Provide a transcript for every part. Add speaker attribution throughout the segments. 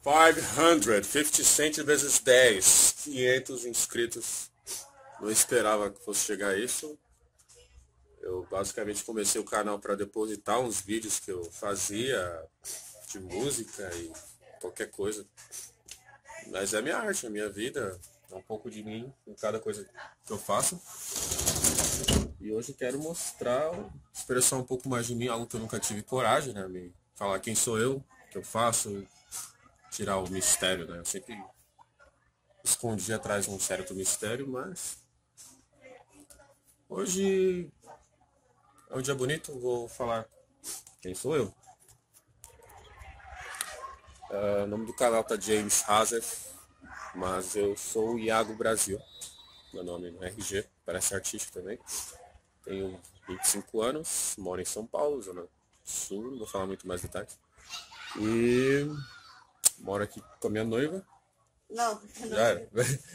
Speaker 1: 50 Cent vezes 10, 500 inscritos. Não esperava que fosse chegar a isso. Eu basicamente comecei o canal para depositar uns vídeos que eu fazia de música e qualquer coisa. Mas é minha arte, é minha vida, é um pouco de mim em cada coisa que eu faço. E hoje eu quero mostrar, expressar um pouco mais de mim, algo que eu nunca tive coragem, né? Me falar quem sou eu, o que eu faço, tirar o mistério, né? Eu sempre escondi atrás de um certo mistério, mas hoje é um dia bonito, vou falar quem sou eu. O nome do canal tá James Hazef, mas eu sou o Iago Brasil, meu nome no RG, parece artístico também. Tenho 25 anos, moro em São Paulo, Zona Sul, não vou falar muito mais detalhes. E moro aqui com a minha noiva.
Speaker 2: Não,
Speaker 1: Já era.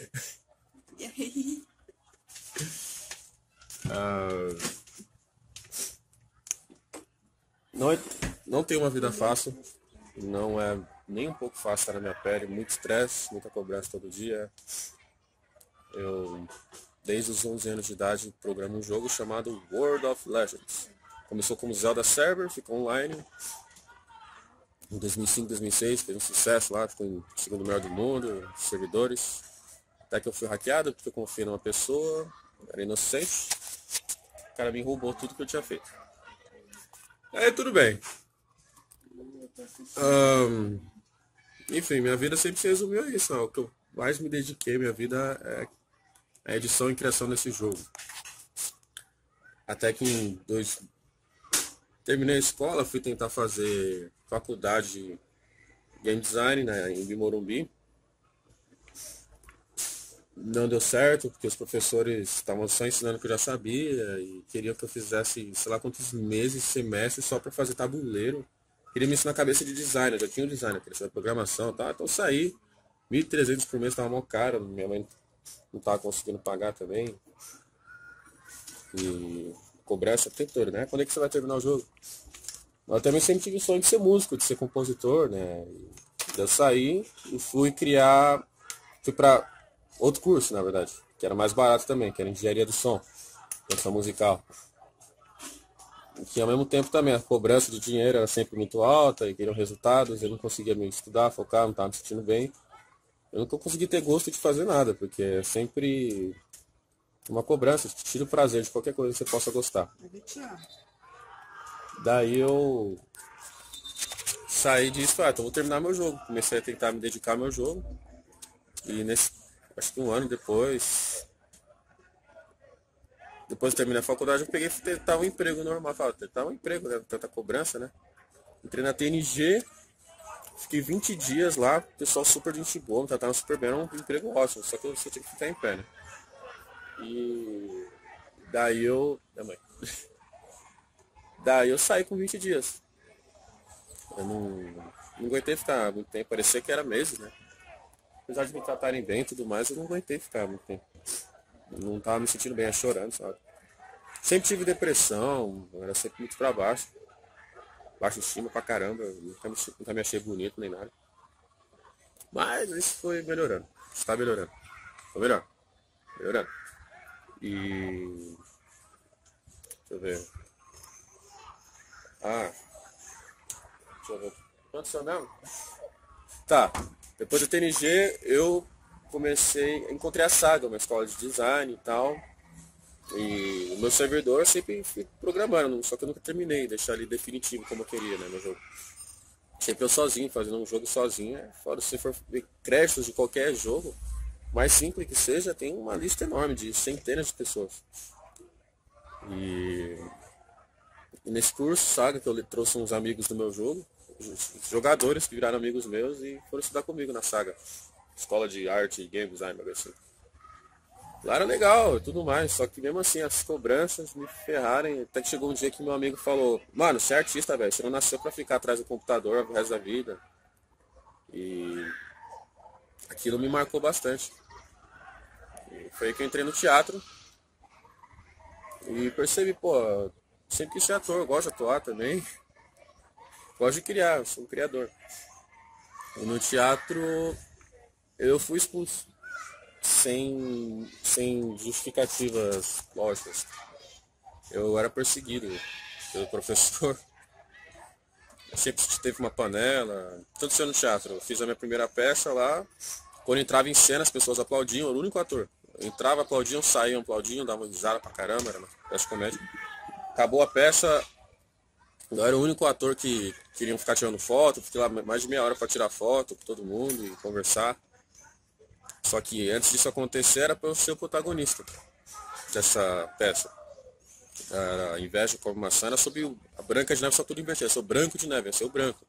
Speaker 1: Não tenho uma vida fácil, não é nem um pouco fácil estar na minha pele, muito estresse, muita cobrança todo dia. Eu, desde os 11 anos de idade, programo um jogo chamado World of Legends. Começou como Zelda Server, ficou online. Em 2005, 2006, fez um sucesso lá, ficou em segundo melhor do mundo, servidores. Até que eu fui hackeado, porque eu confiei numa pessoa, era inocente. O cara me roubou tudo que eu tinha feito. Aí tudo bem. Enfim, minha vida sempre se resumiu a isso. Ó. O que eu mais me dediquei, minha vida, é a edição e criação desse jogo. Até que terminei a escola, fui tentar fazer faculdade de Game Design, né, em Morumbi. Não deu certo, porque os professores estavam só ensinando o que eu já sabia e queriam que eu fizesse, sei lá quantos meses, semestres, só para fazer tabuleiro. Queria me ensinar a cabeça de designer, eu já tinha um designer, queria saber programação, tá? Então eu saí, 1.300 por mês, tava mó caro, minha mãe não tava conseguindo pagar também. E cobrança o tempo todo, né? Quando é que você vai terminar o jogo? Eu também sempre tive o sonho de ser músico, de ser compositor, né? Eu saí e fui pra outro curso, na verdade, que era mais barato também, que era engenharia do som, produção musical. Que ao mesmo tempo também a cobrança de dinheiro era sempre muito alta e queriam resultados, eu não conseguia me estudar, focar, não estava me sentindo bem. Eu nunca consegui ter gosto de fazer nada, porque é sempre uma cobrança, tira o prazer de qualquer coisa que você possa gostar. Daí eu saí disso e falei, então vou terminar meu jogo. Comecei a tentar me dedicar ao meu jogo. E acho que um ano depois de terminar a faculdade, eu peguei e tentar um emprego normal. Falei, tentar um emprego, né? Tanta cobrança, né? Entrei na TNG, fiquei 20 dias lá, pessoal super de gente boa, me tratavam super bem, era um emprego ótimo, só que eu só tinha que ficar em pé, né? E daí daí eu saí com 20 dias. Eu não aguentei ficar muito tempo, parecia que era meses, né? Apesar de me tratarem bem e tudo mais, eu não aguentei ficar muito tempo. Eu não tava me sentindo bem, chorando, sabe? Sempre tive depressão, eu era sempre muito pra baixo. Baixa estima pra caramba, nunca me achei bonito nem nada. Mas isso foi melhorando, está melhorando. Foi melhor, melhorando. E... deixa eu ver. Deixa eu ver. Quanto seu mesmo? Tá, depois do TNG eu encontrei a Saga, uma escola de design e tal. E o meu servidor eu sempre fui programando, só que eu nunca terminei, deixar ali definitivo como eu queria, né, meu jogo. Sempre eu sozinho, fazendo um jogo sozinho, fora se for ver créditos de qualquer jogo, mais simples que seja, tem uma lista enorme de centenas de pessoas. E nesse curso, Saga, que eu trouxe uns amigos do meu jogo, jogadores que viraram amigos meus e foram estudar comigo na Saga. Escola de arte e game design, assim. Lá era legal e tudo mais, só que mesmo assim as cobranças me ferraram. Até que chegou um dia que meu amigo falou, mano, você é artista, velho, você não nasceu pra ficar atrás do computador o resto da vida. E aquilo me marcou bastante. E foi aí que eu entrei no teatro e percebi, pô, sempre quis ser ator, eu gosto de atuar também. Gosto de criar, eu sou um criador. E no teatro eu fui expulso, sem justificativas lógicas. Eu era perseguido pelo professor. Sempre teve uma panela. Tudo isso no teatro. Eu fiz a minha primeira peça lá. Quando entrava em cena, as pessoas aplaudiam, eu era o único ator. Eu entrava, aplaudiam, saíam, aplaudiam, davam risada pra caramba, era uma peça de comédia. Acabou a peça, eu era o único ator que queriam ficar tirando foto, fiquei lá mais de meia hora pra tirar foto com todo mundo e conversar. Só que antes disso acontecer era pra eu ser o protagonista dessa peça. Era Inveja como Maçã, era sobre a Branca de Neve, só tudo invertido. Eu sou Branco de Neve, eu sou o branco.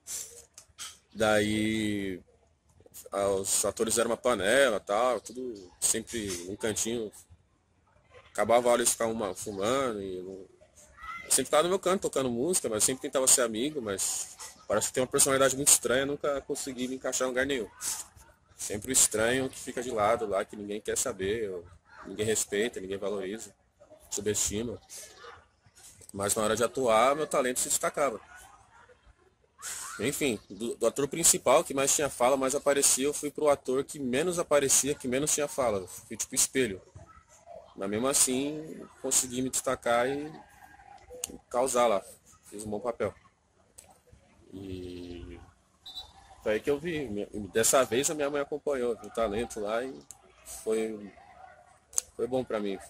Speaker 1: Daí os atores eram uma panela, tal, tudo sempre num cantinho. Acabava a hora de ficar fumando e eu sempre estava no meu canto tocando música, mas sempre tentava ser amigo, mas parece que tem uma personalidade muito estranha, nunca consegui me encaixar em lugar nenhum. Sempre o estranho que fica de lado lá, que ninguém quer saber, ninguém respeita, ninguém valoriza, subestima. Mas na hora de atuar, meu talento se destacava. Enfim, do ator principal, que mais tinha fala, mais aparecia, eu fui pro ator que menos aparecia, que menos tinha fala. Fui tipo espelho. Mas mesmo assim, consegui me destacar e causar lá. Fiz um bom papel. E foi aí que eu vi. Dessa vez a minha mãe acompanhou, viu o talento lá e foi, foi bom pra mim.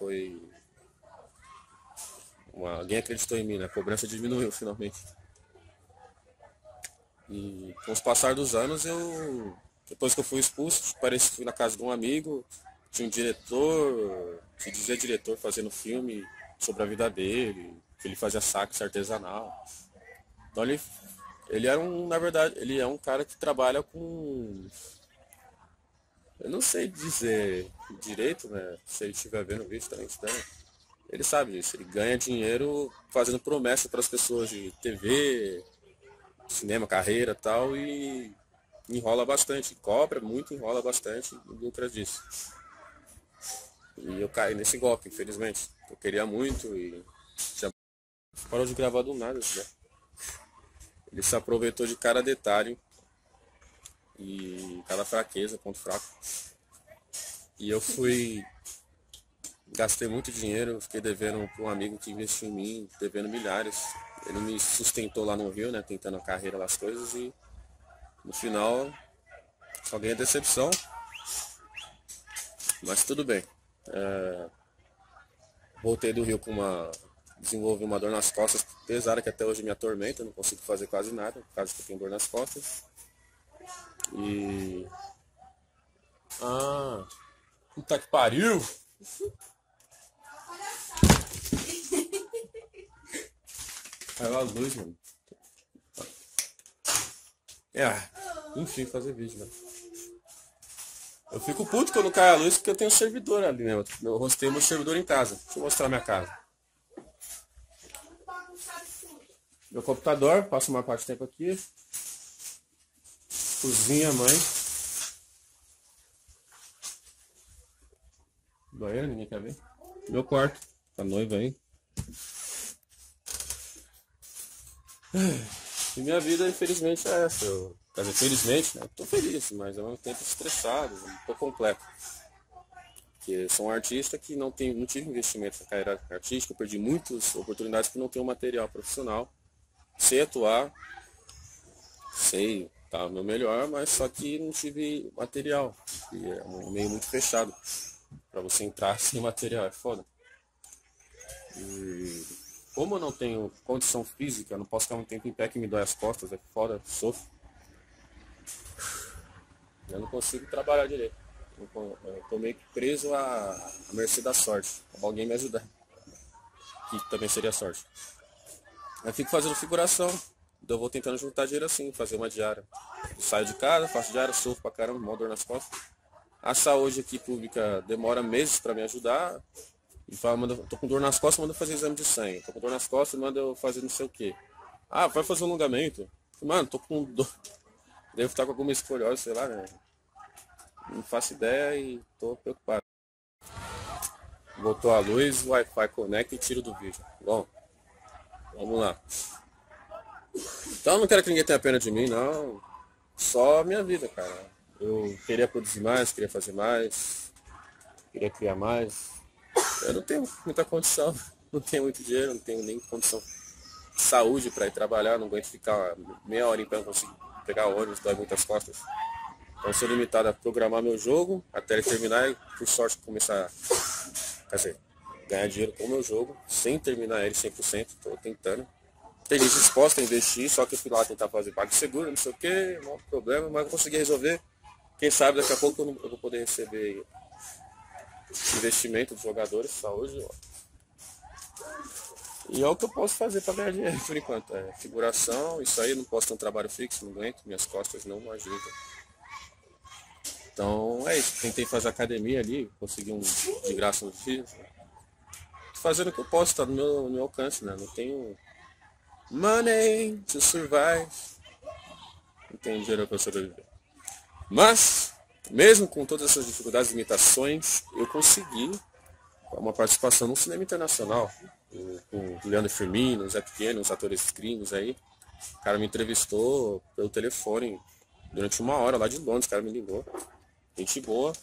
Speaker 1: Alguém acreditou em mim, né? A cobrança diminuiu finalmente. E com os passar dos anos, depois que eu fui expulso, fui na casa de um amigo, tinha um diretor, que dizia diretor, fazendo filme sobre a vida dele, que ele fazia sax artesanal. Então ele era na verdade, ele é um cara que trabalha com, eu não sei dizer direito, né? Se ele estiver vendo o vídeo também, estranho. Ele sabe disso, ele ganha dinheiro fazendo promessa para as pessoas de TV, cinema, carreira e tal, e enrola bastante, cobra muito, enrola bastante e lucra disso. E eu caí nesse golpe, infelizmente. Eu queria muito e já parou de gravar do nada, né? Ele se aproveitou de cada detalhe e cada fraqueza, ponto fraco. E eu gastei muito dinheiro, fiquei devendo para um amigo que investiu em mim, devendo milhares. Ele me sustentou lá no Rio, né, tentando a carreira lá as coisas e no final só ganhei decepção, mas tudo bem. Voltei do Rio desenvolvi uma dor nas costas pesada que até hoje me atormenta, não consigo fazer quase nada, por causa que eu tenho dor nas costas. E... Ah, puta que pariu! Caiu a luz, mano. Enfim, fazer vídeo, né? Eu fico puto quando cai a luz porque eu tenho servidor ali, né? Eu hostei meu servidor em casa. Deixa eu mostrar minha casa. Meu computador, passo uma parte do tempo aqui. Cozinha, mãe. Banheiro, ninguém quer ver. Meu quarto. A noiva aí. E minha vida, infelizmente, é essa. Quer dizer, felizmente, né? Eu tô feliz, mas ao mesmo tempo estressado, um pouco completo. Porque sou um artista que não tive investimento na carreira artística, eu perdi muitas oportunidades por não ter um material profissional. Sei atuar, sei, tá o meu melhor, mas só que não tive material. E é um meio muito fechado. Pra você entrar sem material, é foda. E como eu não tenho condição física, eu não posso ficar um tempo em pé que me dói as costas, é foda, sofro. Eu não consigo trabalhar direito. Eu tô meio que preso à mercê da sorte. Alguém me ajudar. Que também seria sorte. Eu fico fazendo figuração. Então eu vou tentando juntar dinheiro assim, fazer uma diária. Eu saio de casa, faço diária, sofro pra caramba, mó dor nas costas. A saúde aqui pública demora meses pra me ajudar. E fala, tô com dor nas costas, manda fazer exame de sangue. Tô com dor nas costas, manda eu fazer não sei o que. Ah, vai fazer um alongamento. Mano, tô com dor. Devo estar com alguma escoliose, sei lá, né? Não faço ideia e tô preocupado. Voltou a luz, o Wi-Fi conecta e tiro do vídeo. Bom, vamos lá. Então não quero que ninguém tenha pena de mim, não. só a minha vida, cara. Eu queria produzir mais, queria fazer mais, queria criar mais. Eu não tenho muita condição, não tenho muito dinheiro, não tenho nem condição de saúde para ir trabalhar, não aguento ficar meia hora em pé, não consigo pegar ônibus, dói muitas costas. Então sou limitado a programar meu jogo até ele terminar e, por sorte, começar, quer dizer, ganhar dinheiro com o meu jogo, sem terminar ele 100%, estou tentando. Tem gente disposta a investir, só que eu fui lá tentar fazer PagSeguro, não sei o que, não problema, mas não consegui resolver. Quem sabe daqui a pouco eu vou poder receber investimento dos jogadores, saúde. E é o que eu posso fazer para ganhar dinheiro por enquanto. É figuração, isso aí, não posso ter um trabalho fixo, não aguento, minhas costas não ajudam. Então é isso, tentei fazer academia ali, consegui um de graça no dia. Fazendo o que eu posso, tá no meu alcance, né? Não tenho money to survive. Não tenho dinheiro para sobreviver. Mas, mesmo com todas essas dificuldades e limitações, eu consegui uma participação no cinema internacional. Com o Leandro Firmino, o Zé Pequeno, os atores gringos aí. O cara me entrevistou pelo telefone durante 1 hora lá de Londres, o cara me ligou. Gente boa.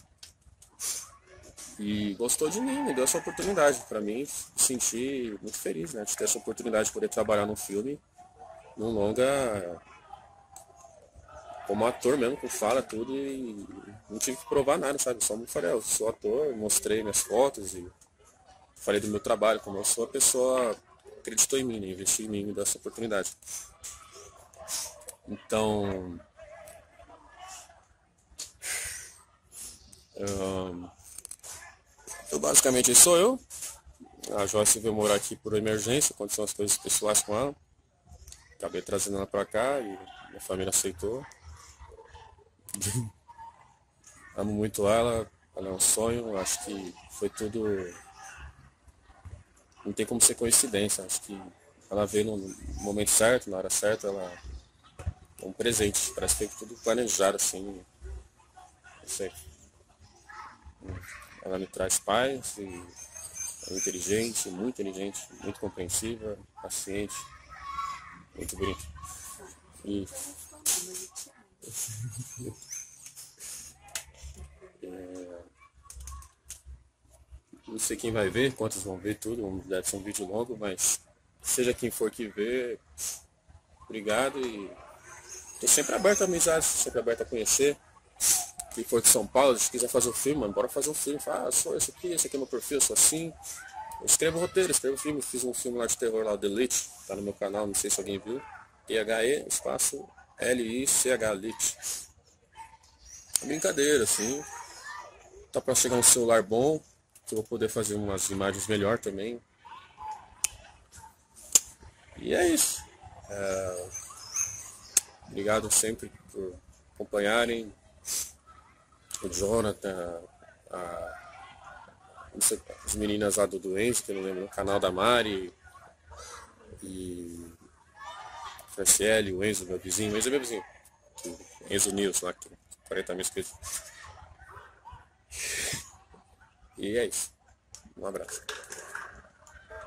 Speaker 1: E gostou de mim, me deu essa oportunidade. Pra mim, me senti muito feliz, né? De ter essa oportunidade de poder trabalhar num filme, num longa, como ator mesmo, com fala, tudo, e não tive que provar nada, sabe? Só me falei, eu sou ator, mostrei minhas fotos e falei do meu trabalho, como eu sou, a pessoa acreditou em mim, né? Investiu em mim, me deu essa oportunidade. Então, basicamente sou eu. A Joyce veio morar aqui por emergência, aconteceu umas coisas pessoais com ela. Acabei trazendo ela pra cá e minha família aceitou. Amo muito ela é um sonho, acho que foi tudo. Não tem como ser coincidência, acho que ela veio no momento certo, na hora certa, ela é um presente, parece que foi tudo planejado assim. Não sei. Ela me traz paz e é inteligente, muito compreensiva, paciente, muito bonito. E não sei quem vai ver, quantos vão ver tudo, deve ser um vídeo longo, mas seja quem for que ver, obrigado e tô sempre aberto a amizade, sempre aberto a conhecer. Quem for de São Paulo, se quiser fazer um filme, mano, bora fazer um filme. Fala, sou esse aqui é meu perfil, sou assim. Eu escrevo roteiro, escrevo filme, fiz um filme lá de terror lá, o The Lich, tá no meu canal, não sei se alguém viu. THE, espaço, LICH, Lich. É brincadeira, assim. Tá pra chegar um celular bom, que eu vou poder fazer umas imagens melhor também. E é isso. Obrigado sempre por acompanharem. O Jonathan, as meninas lá do Enzo, que eu não lembro, no canal da Mari. E o Franciele, o Enzo, meu vizinho. O Enzo é meu vizinho. O Enzo News lá, que tem 40 mil inscritos. E é isso. Um abraço.